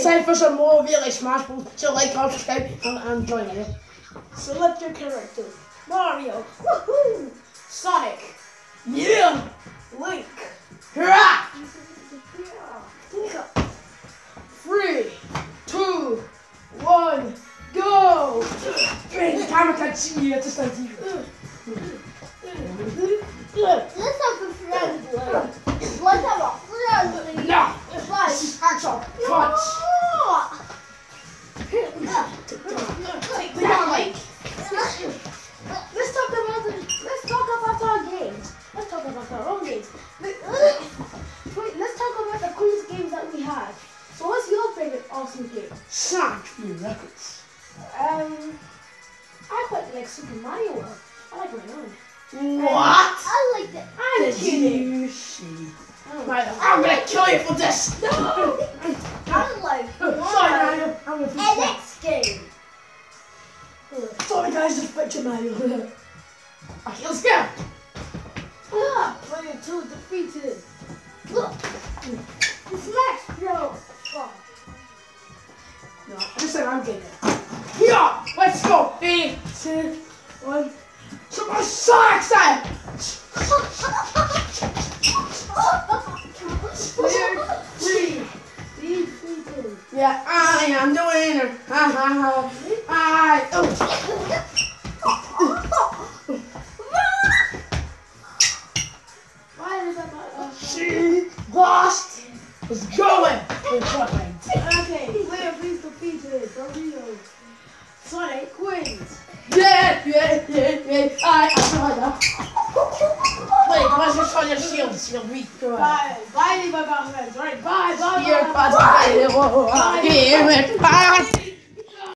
time for some more really Smash Bros. So like, comment, subscribe, and join me. Select your character. Mario. Woohoo! Sonic. Yeah! Link. Hurrah! 3, 2, 1, go! The camera can't see you, just like you. Let's have a friendly. Let's have a friendly. No! Fight. This is actual punch! Take that, Link. Let's talk about our games. Let's talk about our own games. Wait, let's talk about the coolest games that we had. So what's your favorite awesome game? Sonic 3 Records. I quite like Super Mario World. I like my own. What? I like that. I'm Did kidding. you see? Mario, I'm gonna kill you for this! No! I like Sorry, Mario. I'm gonna fix that. NX game. Sorry, guys, just picture Mario. Okay, let's go! Player 2 defeated. Look. Smash, bro. No, just like I'm getting it. Yeah! Let's go! 3, 2, 1. Super Sonic style! Player 3 defeated. Yeah, I am the winner. Ha ha ha. Why is that not She lost. Let's go in. Okay, player 3 defeated. Mario. Sonic wins. Yeah. I know. Wait, what's your son? Your shield weak. Bye. Bye, my friends. Alright, bye. Here, bye.